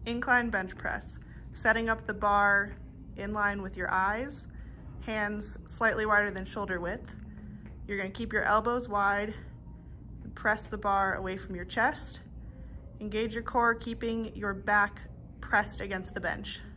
Incline bench press, setting up the bar in line with your eyes, hands slightly wider than shoulder width. You're going to keep your elbows wide and press the bar away from your chest. Engage your core, keeping your back pressed against the bench.